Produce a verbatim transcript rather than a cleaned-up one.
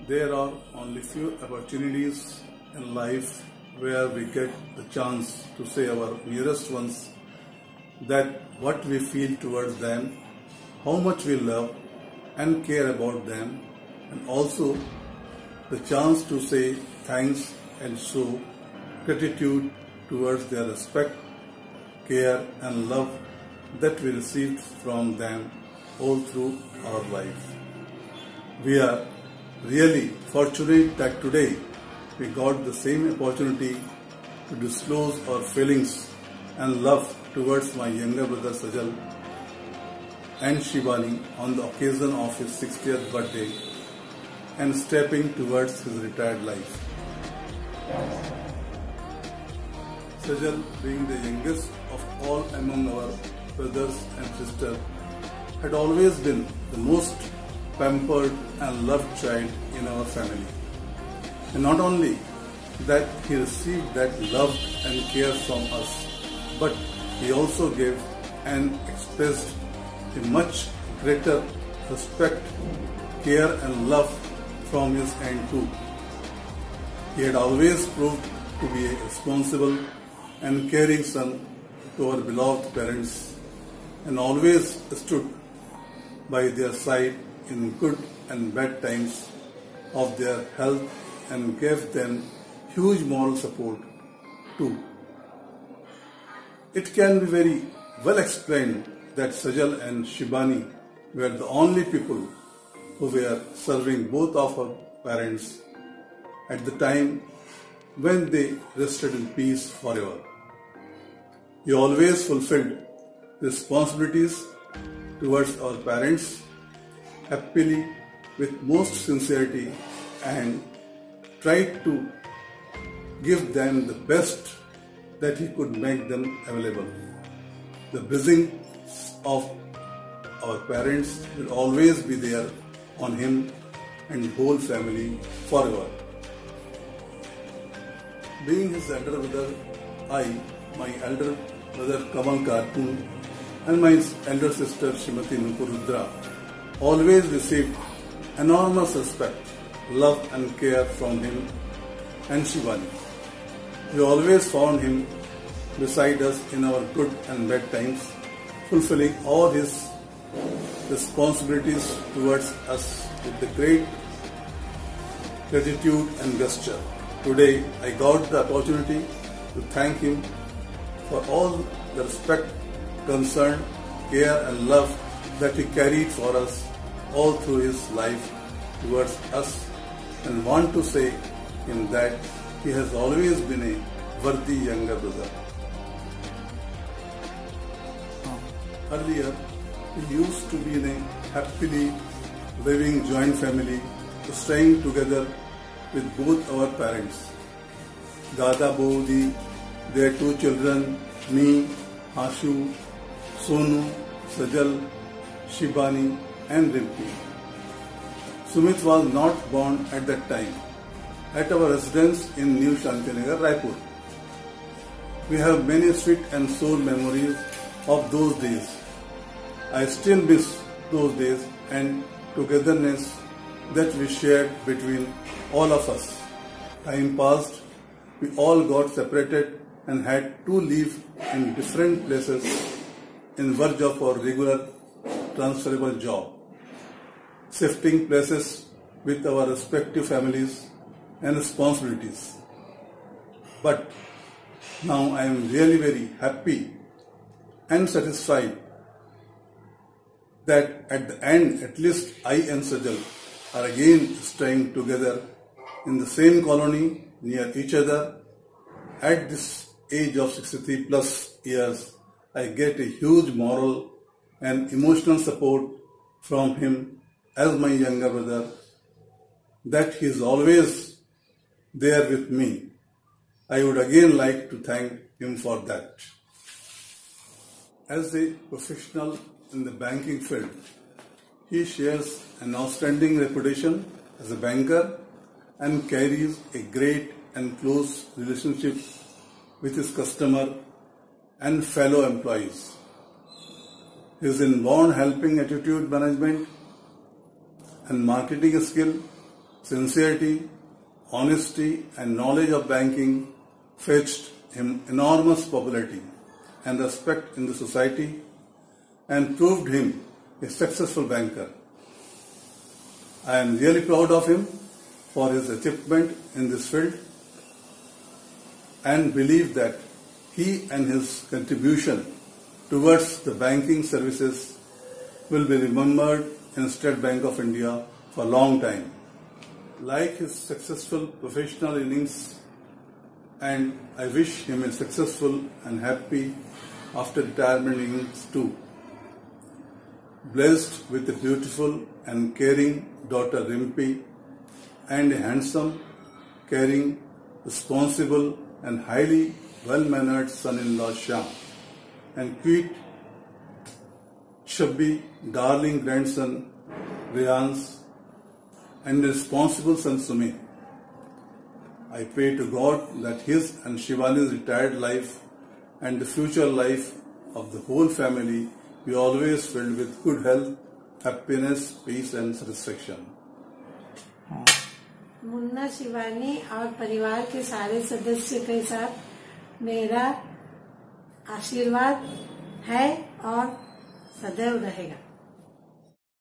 There are only few opportunities in life where we get the chance to say our nearest ones that what we feel towards them, how much we love and care about them, and also the chance to say thanks and show gratitude towards their respect, care and love that we received from them all through our life. We are really fortunate that today we got the same opportunity to disclose our feelings and love towards my younger brother Sajal and Shibani on the occasion of his sixtieth birthday and stepping towards his retired life. Sajal, being the youngest of all among our brothers and sisters, had always been the most pampered and loved child in our family. And not only that he received that love and care from us, but he also gave and expressed a much greater respect, care and love from his end too. He had always proved to be a responsible and caring son to our beloved parents and always stood by their side in good and bad times of their health and gave them huge moral support too. It can be very well explained that Sajal and Shibani were the only people who were serving both of our parents at the time when they rested in peace forever. He always fulfilled responsibilities towards our parents happily with most sincerity and tried to give them the best that he could make them available. The blessings of our parents will always be there on him and whole family forever. Being his elder brother, I, my elder brother Kamal Karpoon and my elder sister Srimati Nupurudra always received enormous respect, love and care from him and Shibani. We always found him beside us in our good and bad times, fulfilling all his responsibilities towards us with the great gratitude and gesture. Today, I got the opportunity to thank him for all the respect, concern, care and love that he carried for us all through his life towards us, and want to say him that he has always been a worthy younger brother. Earlier, we used to be in a happily living joint family, staying together with both our parents. Dada Baudi, their two children, me, Ashu, Sonu, Sajal, Shibani and Rimpi. Sumit was not born at that time at our residence in New Shantinagar, Raipur. We have many sweet and soul memories of those days. I still miss those days and togetherness that we shared between all of us. Time passed, we all got separated and had to live in different places in verge of our regular transferable job, shifting places with our respective families and responsibilities. But now I am really very happy and satisfied that at the end at least I and Sajal are again staying together in the same colony near each other. At this age of sixty-three plus years, I get a huge moral and emotional support from him as my younger brother, that he is always there with me. I would again like to thank him for that. As a professional in the banking field, he shares an outstanding reputation as a banker and carries a great and close relationship with his customer and fellow employees. His inborn helping attitude management and marketing skill sincerity, honesty and knowledge of banking fetched him enormous popularity and respect in the society and proved him a successful banker. I am really proud of him for his achievement in this field and believe that he and his contribution towards the banking services will be remembered in State Bank of India for a long time. Like his successful professional innings, and I wish him a successful and happy after retirement innings too. Blessed with a beautiful and caring daughter Rimpi and a handsome, caring, responsible and highly well-mannered son-in-law Shyam, and sweet, chubby, darling grandson Riyans and responsible son Sumit. I pray to God that his and Shibani's retired life and the future life of the whole family be always filled with good health, happiness, peace and satisfaction. Munna, Shivani और परिवार के सारे सदस्य के साथ मेरा आशीर्वाद है और सदैव रहेगा।